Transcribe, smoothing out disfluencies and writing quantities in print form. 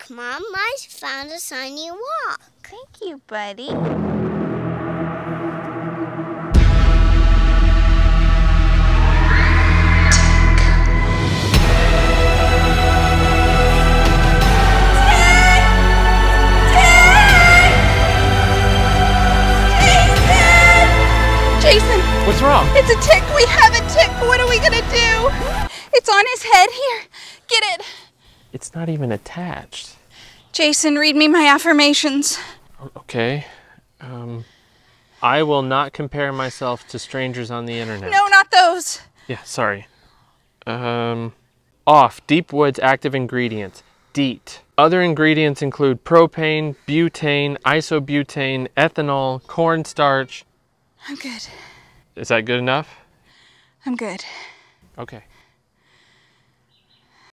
Mom. I found a shiny rock. Thank you, buddy. Jason! What's wrong? It's a tick! We have a tick! What are we gonna do? It's on his head. Here, get it. It's not even attached. Jason, read me my affirmations. Okay. I will not compare myself to strangers on the internet. No, not those. Yeah, sorry. Off. Deep Woods active ingredients. DEET. Other ingredients include propane, butane, isobutane, ethanol, cornstarch. I'm good. Is that good enough? I'm good. Okay.